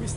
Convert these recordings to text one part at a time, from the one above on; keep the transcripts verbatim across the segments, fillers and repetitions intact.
Questa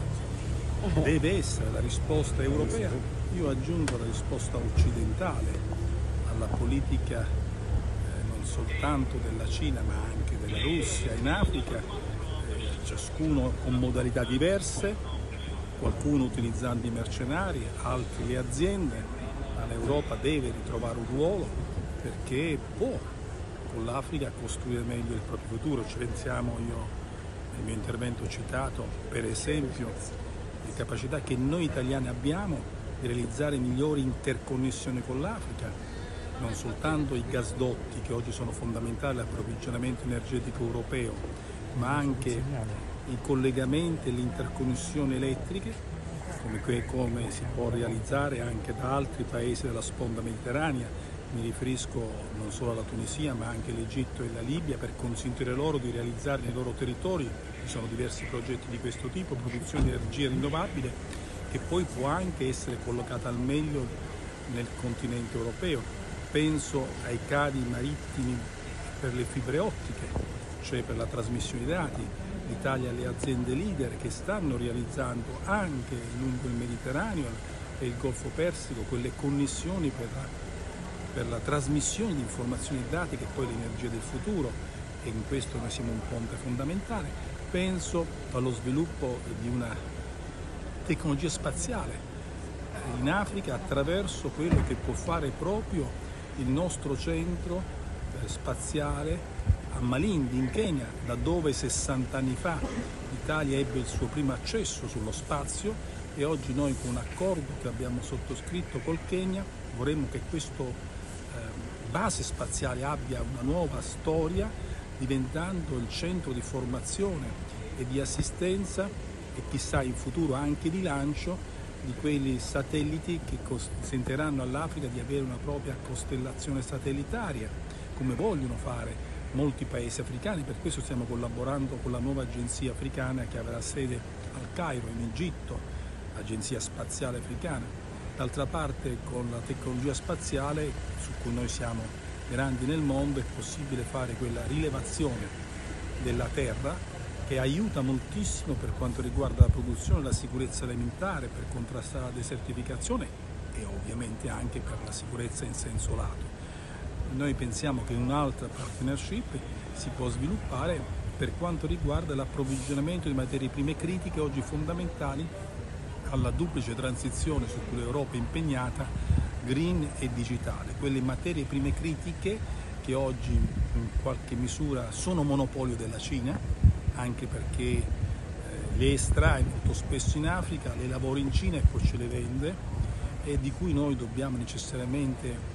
deve essere la risposta europea. Io aggiungo la risposta occidentale alla politica eh, non soltanto della Cina ma anche della Russia in Africa, eh, ciascuno con modalità diverse, qualcuno utilizzando i mercenari, altri le aziende, ma l'Europa deve ritrovare un ruolo perché può con l'Africa costruire meglio il proprio futuro. Ci pensiamo, io nel mio intervento ho citato per esempio le capacità che noi italiani abbiamo di realizzare migliori interconnessioni con l'Africa, non soltanto i gasdotti che oggi sono fondamentali all'approvvigionamento energetico europeo, ma anche i collegamenti e le interconnessioni elettriche, come, come si può realizzare anche da altri paesi della sponda mediterranea. Mi riferisco non solo alla Tunisia ma anche all'Egitto e alla Libia, per consentire loro di realizzare nei loro territori. Ci sono diversi progetti di questo tipo, produzione di energia rinnovabile che poi può anche essere collocata al meglio nel continente europeo. Penso ai cavi marittimi per le fibre ottiche, cioè per la trasmissione di dati. L'Italia ha le aziende leader che stanno realizzando anche lungo il Mediterraneo e il Golfo Persico quelle connessioni per la per la trasmissione di informazioni e dati che è poi l'energia del futuro, e in questo noi siamo un ponte fondamentale. Penso allo sviluppo di una tecnologia spaziale in Africa attraverso quello che può fare proprio il nostro centro spaziale a Malindi in Kenya, da dove sessanta anni fa l'Italia ebbe il suo primo accesso sullo spazio, e oggi noi con un accordo che abbiamo sottoscritto col Kenya vorremmo che questo base spaziale abbia una nuova storia, diventando il centro di formazione e di assistenza e chissà in futuro anche di lancio di quei satelliti che consentiranno all'Africa di avere una propria costellazione satellitaria, come vogliono fare molti paesi africani. Per questo stiamo collaborando con la nuova agenzia africana che avrà sede al Cairo in Egitto, l'Agenzia Spaziale Africana. D'altra parte, con la tecnologia spaziale, su cui noi siamo grandi nel mondo, è possibile fare quella rilevazione della Terra che aiuta moltissimo per quanto riguarda la produzione e la sicurezza alimentare, per contrastare la desertificazione e ovviamente anche per la sicurezza in senso lato. Noi pensiamo che un'altra partnership si può sviluppare per quanto riguarda l'approvvigionamento di materie prime critiche oggi fondamentali alla duplice transizione su cui l'Europa è impegnata, green e digitale, quelle materie prime critiche che oggi in qualche misura sono monopolio della Cina, anche perché eh, le estrae molto spesso in Africa, le lavora in Cina e poi ce le vende, e di cui noi dobbiamo necessariamente eh,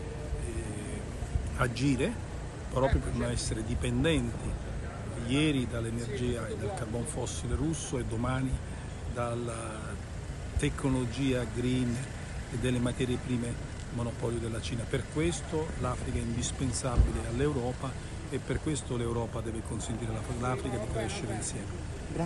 agire proprio per non essere dipendenti ieri dall'energia e dal carbon fossile russo e domani dalla tecnologia green e delle materie prime monopolio della Cina. Per questo l'Africa è indispensabile all'Europa e per questo l'Europa deve consentire all'Africa di crescere insieme.